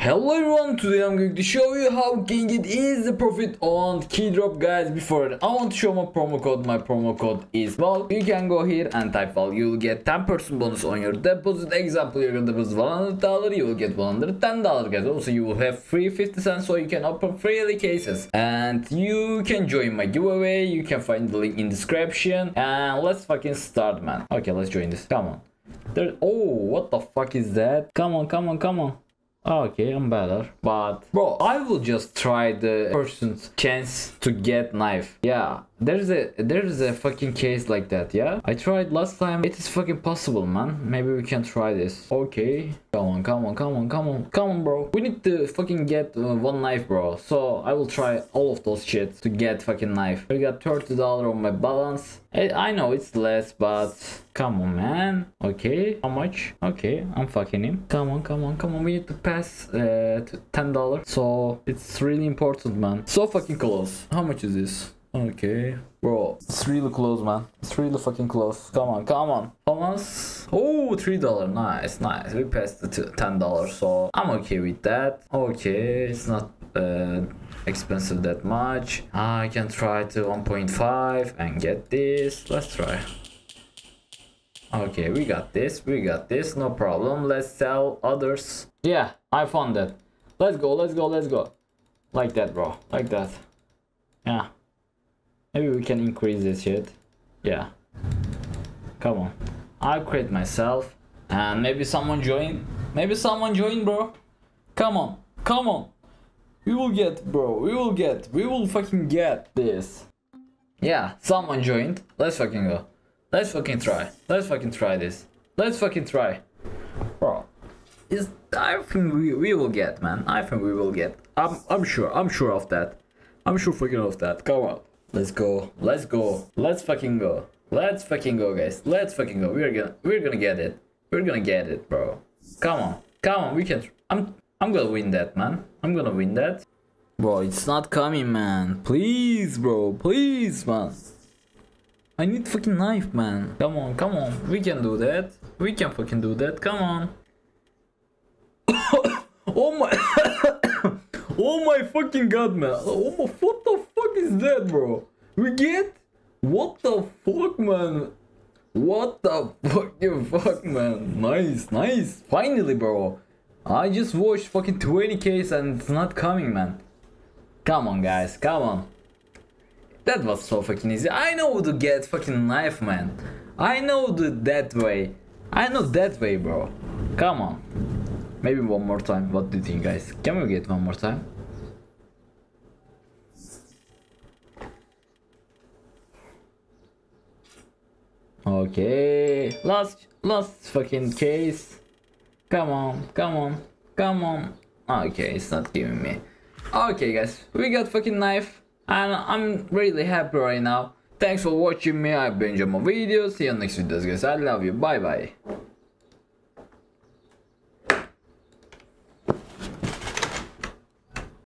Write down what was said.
Hello everyone, today I'm going to show you how you can get easy profit on Keydrop, guys. Before that, I want to show my promo code. My promo code is VAL. You can go here and type VAL. You'll get 10% bonus on your deposit. Example, you're going to deposit $100, you will get $110, guys. Also, you will have free 50 cents, so you can open freely cases. And you can join my giveaway. You can find the link in description. And let's fucking start, man. Okay, let's join this. Come on. Oh, what the fuck is that? Come on. Okay, I'm better, but bro, I will just try the person's chance to get knife. Yeah, there's a fucking case like that. Yeah, I tried last time. It is fucking possible, man. Maybe we can try this. Okay, come on, bro. We need to fucking get one knife, bro. So I will try all of those shit to get fucking knife. I got $30 on my balance. I know it's less, but come on, man. Okay, how much? Okay, I'm fucking him. Come on. We need to pass to $10. So it's really important, man. So fucking close. How much is this? Okay, bro, it's really close, man. It's really fucking close. Come on. Thomas. Oh, $3. Nice. We passed to $10, so I'm okay with that. Okay, it's not expensive that much. I can try to 1.5 and get this. Let's try. Okay, we got this, no problem. Let's sell others. Yeah, I found that. Let's go. Like that, bro, like that. Yeah, maybe we can increase this shit. Yeah, come on. I'll create myself and maybe someone join. Bro. Come on. We will get, bro. We will fucking get this. Yeah, someone joined. Let's fucking go. Let's fucking try this. Let's fucking try. Bro, I think we will get, man. I think we will get. I'm sure of that. I'm sure fucking of that. Come on. Let's go. Let's fucking go. Guys. Let's fucking go. We're gonna get it. We're gonna get it, bro. Come on. We can. I'm gonna win that, man. I'm gonna win that. Bro, it's not coming, man. Please, bro. Please, man. I need fucking knife, man. Come on. We can do that. We can fucking do that. Come on. Oh my. Oh my fucking god, man. Oh my, what the fuck is that, bro? We get? What the fuck, man? What the fucking fuck, man? Nice. Finally, bro. I just watched fucking 20Ks and it's not coming, man. Come on, guys. Come on. That was so fucking easy. I know to get fucking knife, man. I know that way. I know that way, bro. Come on. Maybe one more time. What do you think, guys? Can we get one more time? Okay. Last fucking case. Come on. Okay, it's not giving me. Okay, guys. We got fucking knife. And I'm really happy right now. Thanks for watching me. I've been enjoying my videos. See you on next videos, guys. I love you. Bye.